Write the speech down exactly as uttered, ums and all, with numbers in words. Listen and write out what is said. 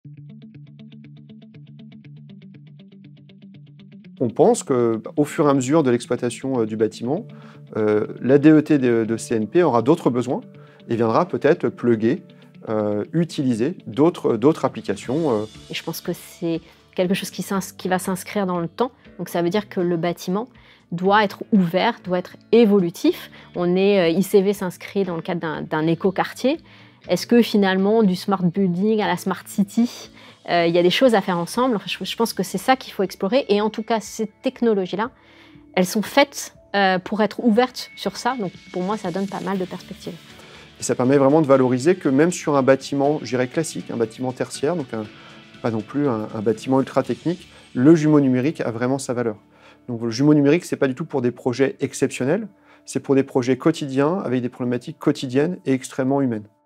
On pense qu'au fur et à mesure de l'exploitation euh, du bâtiment, euh, la D E T de, de C N P aura d'autres besoins et viendra peut-être plugger, euh, utiliser d'autres d'autres applications. euh. Et je pense que c'est quelque chose qui, s'ins- qui va s'inscrire dans le temps. Donc ça veut dire que le bâtiment doit être ouvert, doit être évolutif. On est, euh, I C V s'inscrit dans le cadre d'un, d'un écoquartier. Est-ce que finalement, du smart building à la smart city, euh, il y a des choses à faire ensemble? Enfin, je, je pense que c'est ça qu'il faut explorer. Et en tout cas, ces technologies-là, elles sont faites euh, pour être ouvertes sur ça. Donc pour moi, ça donne pas mal de perspectives. Et ça permet vraiment de valoriser que même sur un bâtiment, je dirais classique, un bâtiment tertiaire, donc un- pas non plus un, un bâtiment ultra technique, le jumeau numérique a vraiment sa valeur. Donc le jumeau numérique, c'est pas du tout pour des projets exceptionnels, c'est pour des projets quotidiens avec des problématiques quotidiennes et extrêmement humaines.